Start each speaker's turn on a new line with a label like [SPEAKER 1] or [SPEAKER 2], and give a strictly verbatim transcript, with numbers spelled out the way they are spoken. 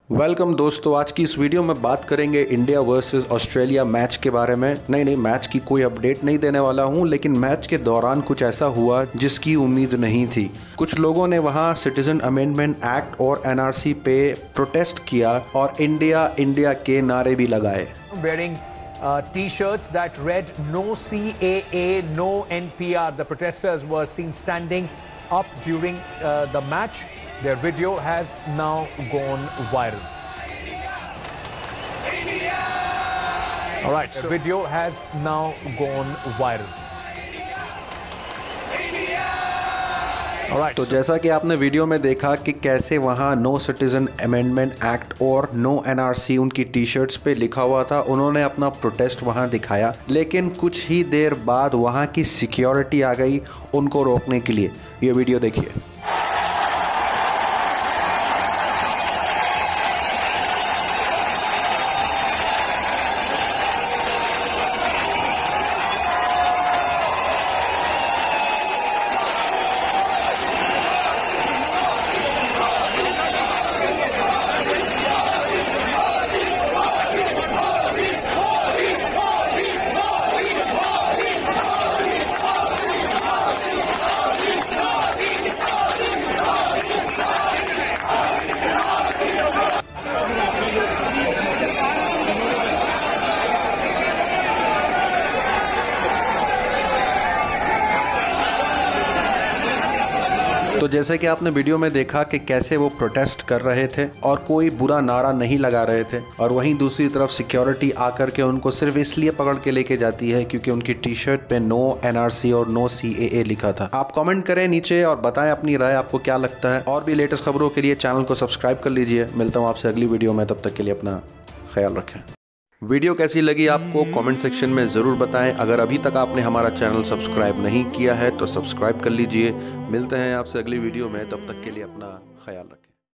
[SPEAKER 1] Welcome दोस्तों, आज की इस वीडियो में बात करेंगे इंडिया वर्सेस ऑस्ट्रेलिया मैच के बारे में। नहीं नहीं मैच की कोई अपडेट नहीं देने वाला हूं, लेकिन मैच के दौरान कुछ ऐसा हुआ जिसकी उम्मीद नहीं थी। कुछ लोगों ने वहां सिटीजन अमेंडमेंट एक्ट और एनआरसी पे प्रोटेस्ट किया और इंडिया इंडिया के नारे भी लगाए।
[SPEAKER 2] Wearing uh, t-shirts that read no C A A, no N P R. The protesters were seen standing up during uh, the match. Their video has now gone viral. All right, the video has now gone viral.
[SPEAKER 1] तो जैसा कि आपने video में देखा कि कैसे वहाँ no citizen amendment act और नो एनआरसी उनकी टी शर्ट्स पे लिखा हुआ था। उन्होंने अपना प्रोटेस्ट वहाँ दिखाया, लेकिन कुछ ही देर बाद वहाँ की सिक्योरिटी आ गई उनको रोकने के लिए। ये वीडियो देखिए। तो जैसे कि आपने वीडियो में देखा कि कैसे वो प्रोटेस्ट कर रहे थे और कोई बुरा नारा नहीं लगा रहे थे, और वहीं दूसरी तरफ सिक्योरिटी आकर के उनको सिर्फ इसलिए पकड़ के लेके जाती है क्योंकि उनकी टी शर्ट पे नो एनआरसी और नो सी ए ए लिखा था। आप कमेंट करें नीचे और बताएं अपनी राय, आपको क्या लगता है। और भी लेटेस्ट खबरों के लिए चैनल को सब्सक्राइब कर लीजिए। मिलता हूँ आपसे अगली वीडियो में, तब तक के लिए अपना ख्याल रखें। वीडियो कैसी लगी आपको कमेंट सेक्शन में ज़रूर बताएं। अगर अभी तक आपने हमारा चैनल सब्सक्राइब नहीं किया है तो सब्सक्राइब कर लीजिए। मिलते हैं आपसे अगली वीडियो में, तब तक के लिए अपना ख्याल रखें।